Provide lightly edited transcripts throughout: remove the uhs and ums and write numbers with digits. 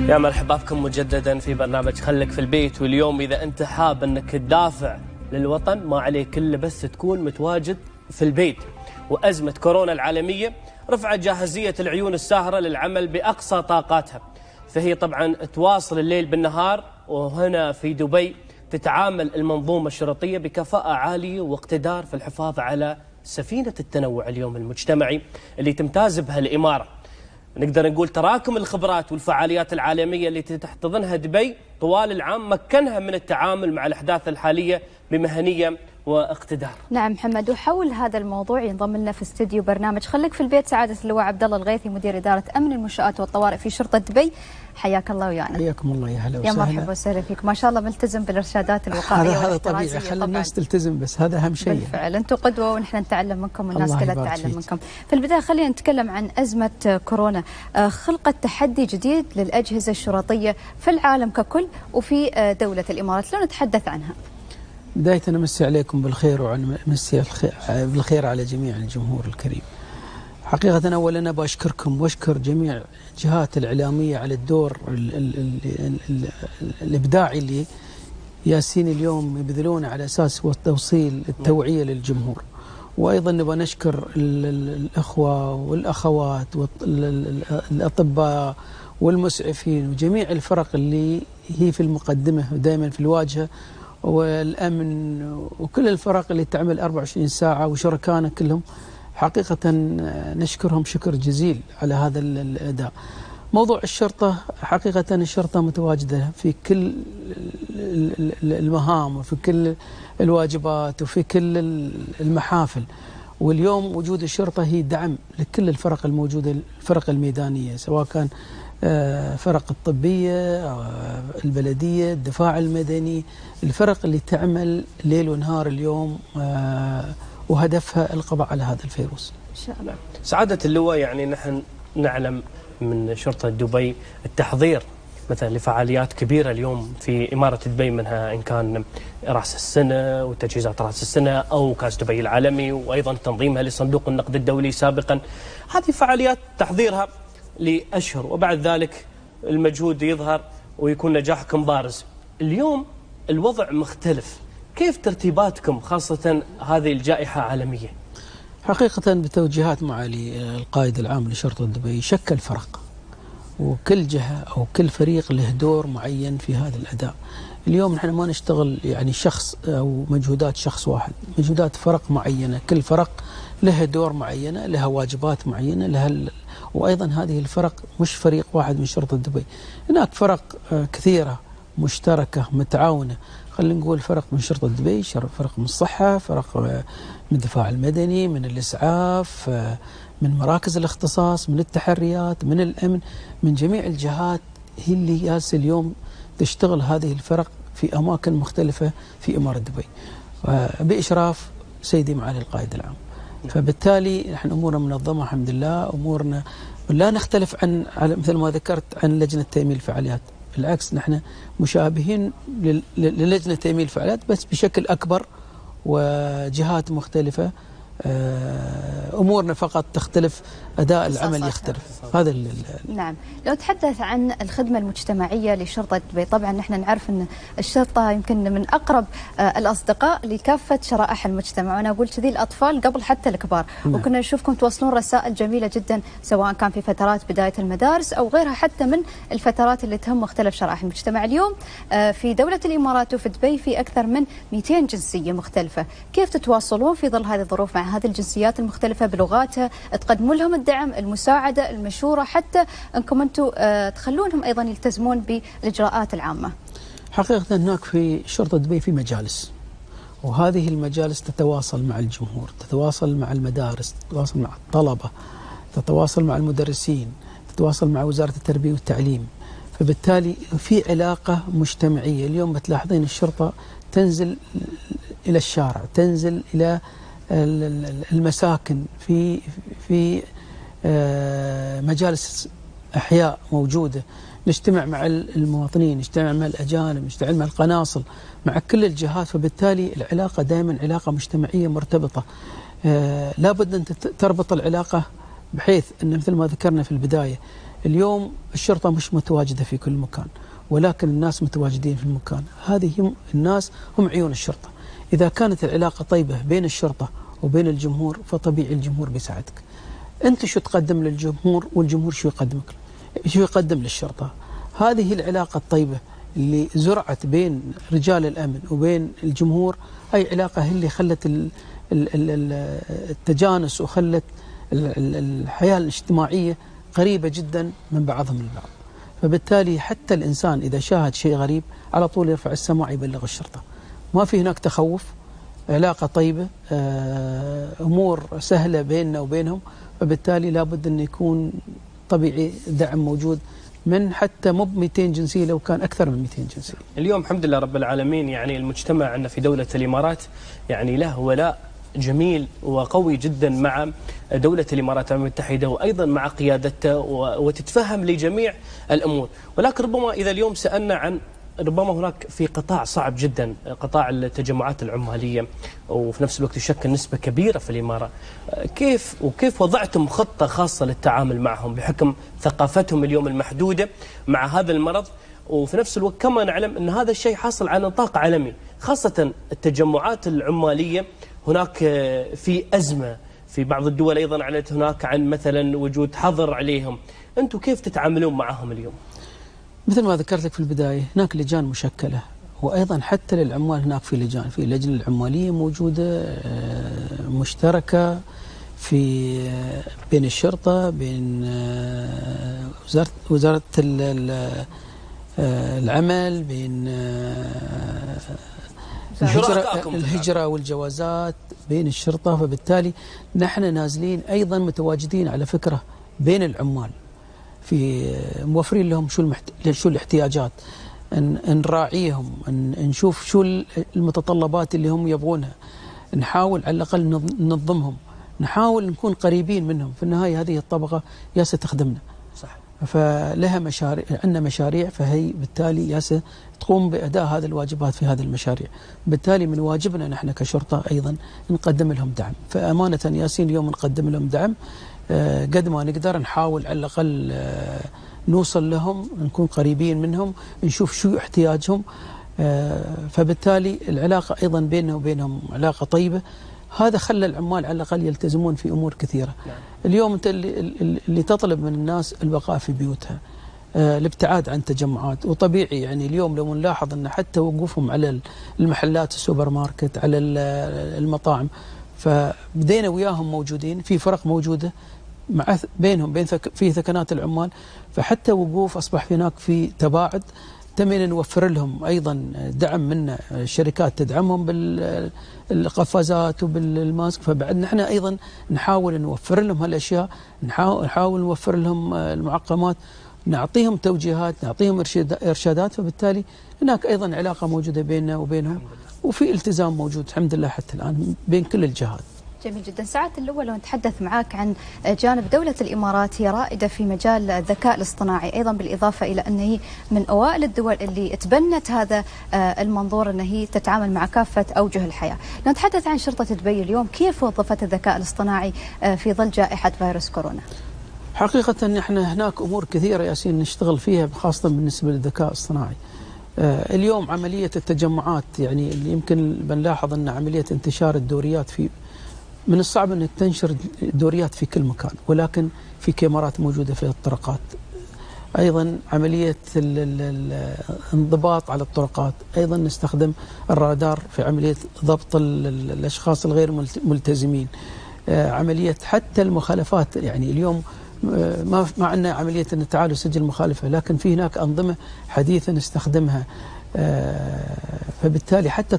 يا مرحبا بكم مجددا في برنامج خلك في البيت. واليوم إذا أنت حاب أنك تدافع للوطن ما عليك إلا بس تكون متواجد في البيت. وأزمة كورونا العالمية رفعت جاهزية العيون الساهرة للعمل بأقصى طاقاتها، فهي طبعا تواصل الليل بالنهار. وهنا في دبي تتعامل المنظومة الشرطية بكفاءة عالية واقتدار في الحفاظ على سفينة التنوع اليوم المجتمعي اللي تمتاز بها الإمارة. نقدر نقول تراكم الخبرات والفعاليات العالمية التي تحتضنها دبي طوال العام مكنها من التعامل مع الأحداث الحالية بمهنية واقتدار. نعم محمد، وحول هذا الموضوع ينضم لنا في استديو برنامج خلك في البيت سعادة اللواء عبد الله الغيثي، مدير إدارة أمن المنشآت والطوارئ في شرطة دبي. حياك الله ويانا. حياكم الله، يا هلا وسهلا. يا مرحبا وسهلا فيك، ما شاء الله ملتزم بالإرشادات الوقائية هذا طبيعي، خلي الناس تلتزم، بس هذا أهم شيء. بالفعل أنتم قدوة ونحن نتعلم منكم والناس كلها تتعلم منكم. في البداية خلينا نتكلم عن أزمة كورونا. خلقت تحدي جديد للأجهزة الشرطية في العالم ككل وفي دولة الإمارات، لو نتحدث عنها. بداية أمسي عليكم بالخير وأمسي بالخير على جميع الجمهور الكريم. حقيقة أولا أنا بأشكركم وأشكر جميع الجهات الإعلامية على الدور الإبداعي اللي ياسين اليوم يبذلونه على أساس توصيل التوعية للجمهور. وأيضا نبغى نشكر الأخوة والأخوات والأطباء والمسعفين وجميع الفرق اللي هي في المقدمة ودائما في الواجهة، والأمن وكل الفرق اللي تعمل 24 ساعة وشركائنا كلهم. حقيقة نشكرهم شكر جزيل على هذا الأداء. موضوع الشرطة، حقيقة الشرطة متواجدة في كل المهام وفي كل الواجبات وفي كل المحافل. واليوم وجود الشرطة هي دعم لكل الفرق الموجودة، الفرق الميدانية، سواء كان فرق الطبية، البلدية، الدفاع المدني، الفرق اللي تعمل ليل ونهار اليوم وهدفها القضاء على هذا الفيروس إن شاء الله. سعادة اللواء، يعني نحن نعلم من شرطة دبي التحضير مثلا لفعاليات كبيرة اليوم في إمارة دبي، منها إن كان رأس السنة وتجهيزات رأس السنة أو كأس دبي العالمي، وأيضا تنظيمها لصندوق النقد الدولي سابقا. هذه فعاليات تحضيرها لأشهر وبعد ذلك المجهود يظهر ويكون نجاحكم بارز. اليوم الوضع مختلف، كيف ترتيباتكم خاصة هذه الجائحة عالمية؟ حقيقة بتوجيهات معالي القائد العام لشرطة دبي شكل فرق، وكل جهة أو كل فريق له دور معين في هذا الأداء. اليوم نحن ما نشتغل يعني شخص أو مجهودات شخص واحد، مجهودات فرق معينة، كل فرق لها دور معينة، لها واجبات معينة، لها وأيضا هذه الفرق مش فريق واحد من شرطة دبي، هناك فرق كثيرة مشتركة متعاونة. خلينا نقول فرق من شرطة دبي، فرق من الصحة، فرق من الدفاع المدني، من الإسعاف، من مراكز الاختصاص، من التحريات، من الأمن، من جميع الجهات هي اللي جالسة اليوم تشتغل هذه الفرق في أماكن مختلفة في إمارة دبي بإشراف سيدي معالي القائد العام. فبالتالي نحن أمورنا منظمة الحمد لله، أمورنا لا نختلف عن مثل ما ذكرت عن لجنة تأمين الفعاليات، بالعكس نحن مشابهين للجنة تأمين الفعاليات بس بشكل أكبر وجهات مختلفة. أمورنا فقط تختلف، أداء العمل يختلف. هذا نعم. لو تحدث عن الخدمة المجتمعية لشرطة دبي، طبعا نحن نعرف أن الشرطة يمكن من أقرب الأصدقاء لكافة شرائح المجتمع، وأنا أقول كذي الأطفال قبل حتى الكبار. نعم. وكنا نشوفكم توصلون رسائل جميلة جدا سواء كان في فترات بداية المدارس أو غيرها، حتى من الفترات اللي تهم مختلف شرائح المجتمع. اليوم في دولة الإمارات وفي دبي في أكثر من 200 جنسية مختلفة، كيف تتواصلون في ظل هذه الظروف مع هذه الجنسيات المختلفة بلغاتها، تقدمون لهم الدعم، المساعدة، المشورة، حتى أنكم أنتم تخلونهم أيضا يلتزمون بالإجراءات العامة؟ حقيقة هناك في شرطة دبي في مجالس، وهذه المجالس تتواصل مع الجمهور، تتواصل مع المدارس، تتواصل مع الطلبة، تتواصل مع المدرسين، تتواصل مع وزارة التربية والتعليم. فبالتالي في علاقة مجتمعية. اليوم بتلاحظين الشرطة تنزل إلى الشارع، تنزل إلى المساكن، في مجالس أحياء موجودة، نجتمع مع المواطنين، نجتمع مع الأجانب، نجتمع مع القناصل، مع كل الجهات. فبالتالي العلاقة دائما علاقة مجتمعية مرتبطة. لابد أن تربط العلاقة بحيث أن مثل ما ذكرنا في البداية اليوم الشرطة مش متواجدة في كل مكان، ولكن الناس متواجدين في المكان. هذه هم الناس، هم عيون الشرطة. إذا كانت العلاقة طيبة بين الشرطة وبين الجمهور فطبيعي الجمهور بيساعدك. أنت شو تقدم للجمهور والجمهور شو يقدمك، شو يقدم للشرطة. هذه العلاقة الطيبة اللي زرعت بين رجال الأمن وبين الجمهور، هاي علاقة هي اللي خلت التجانس وخلت الحياة الاجتماعية قريبة جدا من بعضهم البعض. فبالتالي حتى الإنسان إذا شاهد شيء غريب على طول يرفع السماعة يبلغ الشرطة. ما في هناك تخوف، علاقة طيبة، أمور سهلة بيننا وبينهم. فبالتالي لابد أن يكون طبيعي دعم موجود من حتى مو ب 200 جنسية، لو كان أكثر من 200 جنسية. اليوم الحمد لله رب العالمين يعني المجتمع عندنا في دولة الإمارات يعني له ولاء جميل وقوي جدا مع دولة الإمارات المتحدة وأيضا مع قيادتها وتتفهم لجميع الأمور. ولكن ربما إذا اليوم سألنا عن ربما هناك في قطاع صعب جدا، قطاع التجمعات العمالية، وفي نفس الوقت يشكل نسبة كبيرة في الإمارة، كيف وضعتم خطة خاصة للتعامل معهم بحكم ثقافتهم اليوم المحدودة مع هذا المرض؟ وفي نفس الوقت كما نعلم أن هذا الشيء حاصل على نطاق عالمي، خاصة التجمعات العمالية هناك في أزمة في بعض الدول، أيضا علت هناك عن مثلا وجود حظر عليهم. أنتم كيف تتعاملون معهم اليوم؟ مثل ما ذكرت لك في البداية هناك لجان مشكلة، وأيضا حتى للعمال هناك في لجان، في اللجنة العمالية موجودة مشتركة في بين الشرطة، بين وزارة العمل، بين الهجرة والجوازات، بين الشرطة. فبالتالي نحن نازلين أيضا متواجدين على فكرة بين العمال، في موفرين لهم شو الاحتياجات، نراعيهم، نشوف شو المتطلبات اللي هم يبغونها، نحاول على الأقل ننظمهم، نحاول نكون قريبين منهم. في النهاية هذه الطبقة ياسة تخدمنا، صح، فلها مشاريع، عندنا مشاريع، فهي بالتالي ياسة تقوم بأداء هذه الواجبات في هذه المشاريع. بالتالي من واجبنا نحن كشرطة أيضا نقدم لهم دعم. فأمانة ياسين اليوم نقدم لهم دعم قد ما نقدر، نحاول على الأقل نوصل لهم، نكون قريبين منهم، نشوف شو احتياجهم. فبالتالي العلاقة أيضا بيننا وبينهم علاقة طيبة. هذا خلى العمال على الأقل يلتزمون في أمور كثيرة. اليوم أنت اللي تطلب من الناس البقاء في بيوتها، الابتعاد عن تجمعات. وطبيعي يعني اليوم لو نلاحظ أن حتى وقوفهم على المحلات، السوبر ماركت، على المطاعم، فبدينا وياهم موجودين في فرق موجودة مع بينهم بين في ثكنات العمال، فحتى وقوف أصبح هناك في تباعد. تمين نوفر لهم أيضا دعم منا، الشركات تدعمهم بالقفازات وبالماسك، فبعد نحن أيضا نحاول نوفر لهم هالأشياء، نحاول نوفر لهم المعقمات، نعطيهم توجيهات، نعطيهم إرشادات. فبالتالي هناك أيضا علاقة موجودة بيننا وبينهم، وفي التزام موجود الحمد لله حتى الآن بين كل الجهات. جميل جدا. سعادة اللواء لو نتحدث معاك عن جانب دولة الإمارات، هي رائدة في مجال الذكاء الاصطناعي أيضا، بالإضافة إلى أن هي من أوائل الدول اللي تبنت هذا المنظور أن هي تتعامل مع كافة أوجه الحياة. لو نتحدث عن شرطة دبي اليوم، كيف وظفت الذكاء الاصطناعي في ظل جائحة فيروس كورونا؟ حقيقة نحن هناك أمور كثيرة ياسين نشتغل فيها، خاصة بالنسبة للذكاء الاصطناعي. اليوم عملية التجمعات، يعني اللي يمكن بنلاحظ أن عملية انتشار الدوريات من الصعب أن تنشر دوريات في كل مكان، ولكن في كاميرات موجودة في الطرقات. أيضا عملية الانضباط على الطرقات، أيضا نستخدم الرادار في عملية ضبط الأشخاص الغير ملتزمين. عملية حتى المخالفات، يعني اليوم ما عندنا عملية أن تعالوا سجل مخالفة، لكن في هناك أنظمة حديثة نستخدمها. فبالتالي حتى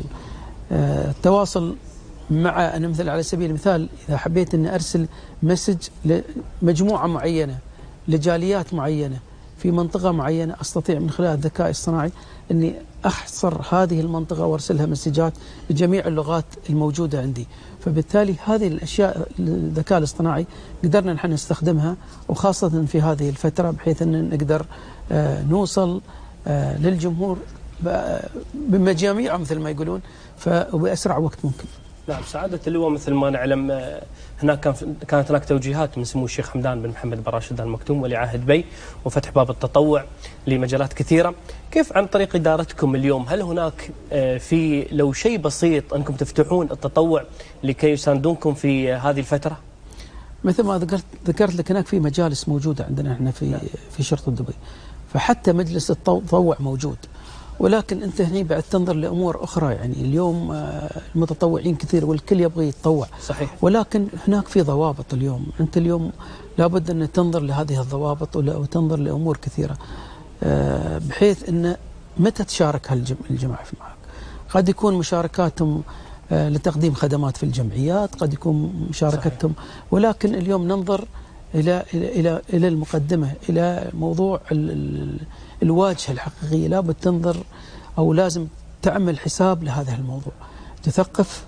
التواصل مع، أنا مثل على سبيل المثال إذا حبيت أن أرسل مسج لمجموعة معينة، لجاليات معينة في منطقة معينة، أستطيع من خلال الذكاء الصناعي أني أحصر هذه المنطقة وأرسلها مسجات بجميع اللغات الموجودة عندي. فبالتالي هذه الأشياء الذكاء الاصطناعي قدرنا نحن نستخدمها، وخاصة في هذه الفترة، بحيث أن نقدر نوصل للجمهور بمجاميع مثل ما يقولون، وبأسرع وقت ممكن. نعم سعادة اللواء، مثل ما نعلم كانت هناك توجيهات من سمو الشيخ حمدان بن محمد بن راشد آل مكتوم ولي عهد بي وفتح باب التطوع لمجالات كثيرة. كيف عن طريق إدارتكم اليوم هل هناك في لو شيء بسيط أنكم تفتحون التطوع لكي يساندونكم في هذه الفترة؟ مثل ما ذكرت لك هناك في مجالس موجودة عندنا احنا في شرطة دبي، فحتى مجلس التطوع موجود، ولكن انت هنا بعد تنظر لامور اخرى. يعني اليوم المتطوعين كثير والكل يبغى يتطوع، صحيح، ولكن هناك في ضوابط. اليوم انت اليوم لابد ان تنظر لهذه الضوابط وتنظر لامور كثيره، بحيث ان متى تشارك هالجماعه معك. قد يكون مشاركاتهم لتقديم خدمات في الجمعيات، قد يكون مشاركتهم، ولكن اليوم ننظر الى المقدمه، الى موضوع الواجهه الحقيقيه. لابد تنظر او لازم تعمل حساب لهذا الموضوع، تثقف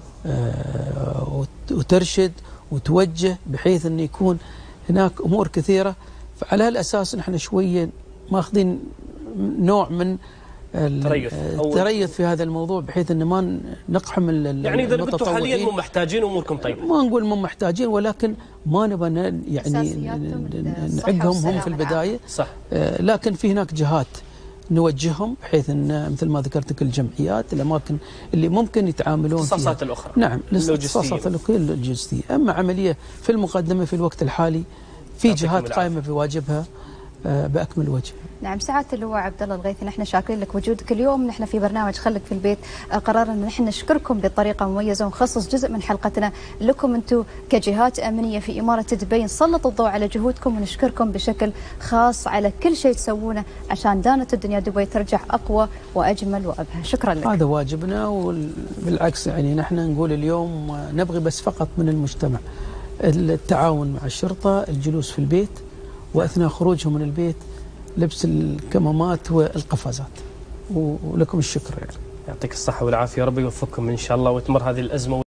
وترشد وتوجه، بحيث انه يكون هناك امور كثيره. فعلى هالاساس نحن شويه ماخذين نوع من التريث في هذا الموضوع، بحيث ان ما نقحم يعني اذا كنتم حاليا مو محتاجين اموركم طيبه، ما نقول مو محتاجين، ولكن ما نبغى يعني نعقهم هم في البدايه. صح. لكن في هناك جهات نوجههم، بحيث ان مثل ما ذكرت لك الجمعيات، الاماكن اللي ممكن يتعاملون فيها، الاختصاصات الاخرى. نعم، الاختصاصات اللوجستيه. اما عمليه في المقدمه في الوقت الحالي في جهات قائمه بواجبها باكمل وجه. نعم سعادة اللواء عبد الله الغيثي، نحن شاكرين لك وجودك اليوم. نحن في برنامج خلك في البيت قررنا ان نحن نشكركم بطريقه مميزه ونخصص جزء من حلقتنا لكم انتم كجهات امنيه في اماره دبي، نسلط الضوء على جهودكم ونشكركم بشكل خاص على كل شيء تسوونه عشان دانة الدنيا دبي ترجع اقوى واجمل وابهى. شكرا لك. هذا واجبنا، وبالعكس يعني نحن نقول اليوم نبغي بس فقط من المجتمع التعاون مع الشرطه، الجلوس في البيت، واثناء خروجهم من البيت لبس الكمامات والقفازات. ولكم الشكر يعني. يعطيك الصحة والعافية، ربي يوفقكم إن شاء الله وتمر هذه الأزمة.